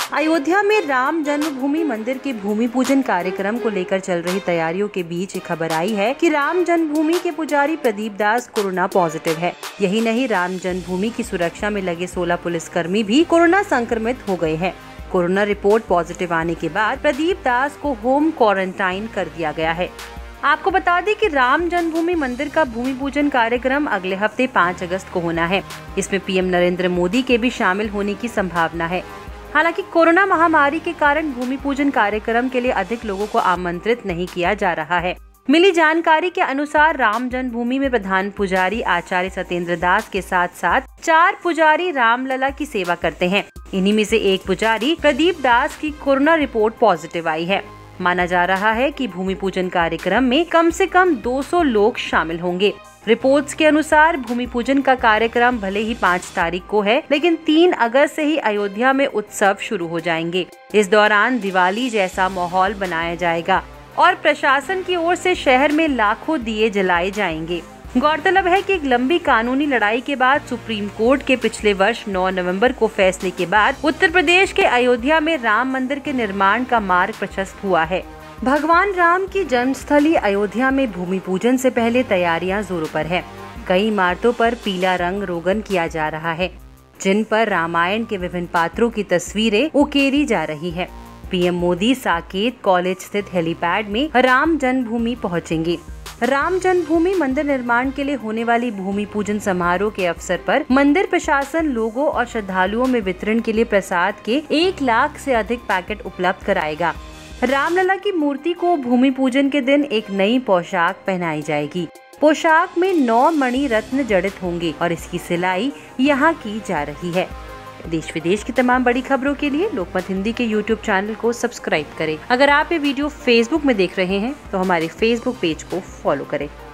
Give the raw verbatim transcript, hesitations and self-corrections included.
अयोध्या में राम जन्मभूमि मंदिर के भूमि पूजन कार्यक्रम को लेकर चल रही तैयारियों के बीच खबर आई है कि राम जन्मभूमि के पुजारी प्रदीप दास कोरोना पॉजिटिव है। यही नहीं, राम जन्मभूमि की सुरक्षा में लगे सोलह पुलिसकर्मी भी कोरोना संक्रमित हो गए हैं। कोरोना रिपोर्ट पॉजिटिव आने के बाद प्रदीप दास को होम क्वारंटाइन कर दिया गया है। आपको बता दें कि राम जन्मभूमि मंदिर का भूमि पूजन कार्यक्रम अगले हफ्ते पाँच अगस्त को होना है। इसमें पीएम नरेंद्र मोदी के भी शामिल होने की संभावना है। हालांकि कोरोना महामारी के कारण भूमि पूजन कार्यक्रम के लिए अधिक लोगों को आमंत्रित नहीं किया जा रहा है। मिली जानकारी के अनुसार राम जन्मभूमि में प्रधान पुजारी आचार्य सत्येंद्र दास के साथ साथ चार पुजारी रामलला की सेवा करते हैं। इन्हीं में से एक पुजारी प्रदीप दास की कोरोना रिपोर्ट पॉजिटिव आई है। माना जा रहा है कि भूमि पूजन कार्यक्रम में कम से कम दो सौ लोग शामिल होंगे। रिपोर्ट्स के अनुसार भूमि पूजन का कार्यक्रम भले ही पाँच तारीख को है, लेकिन तीन अगस्त से ही अयोध्या में उत्सव शुरू हो जाएंगे। इस दौरान दिवाली जैसा माहौल बनाया जाएगा और प्रशासन की ओर से शहर में लाखों दिए जलाए जाएंगे। गौरतलब है कि एक लंबी कानूनी लड़ाई के बाद सुप्रीम कोर्ट के पिछले वर्ष नौ नवंबर को फैसले के बाद उत्तर प्रदेश के अयोध्या में राम मंदिर के निर्माण का मार्ग प्रशस्त हुआ है। भगवान राम की जन्मस्थली अयोध्या में भूमि पूजन से पहले तैयारियां जोरों पर है। कई इमारतों पर पीला रंग रोगन किया जा रहा है, जिन पर रामायण के विभिन्न पात्रों की तस्वीरें उकेरी जा रही है। पीएम मोदी साकेत कॉलेज स्थित हेलीपैड में राम जन्मभूमि पहुंचेंगे। राम जन्मभूमि मंदिर निर्माण के लिए होने वाली भूमि पूजन समारोह के अवसर पर मंदिर प्रशासन लोगों और श्रद्धालुओं में वितरण के लिए प्रसाद के एक लाख से अधिक पैकेट उपलब्ध कराएगा। रामलला की मूर्ति को भूमि पूजन के दिन एक नई पोशाक पहनाई जाएगी। पोशाक में नौ मणि रत्न जड़ित होंगे और इसकी सिलाई यहाँ की जा रही है। देश विदेश की तमाम बड़ी खबरों के लिए लोकमत हिंदी के यूट्यूब चैनल को सब्सक्राइब करें। अगर आप ये वीडियो फेसबुक में देख रहे हैं तो हमारे फेसबुक पेज को फॉलो करें।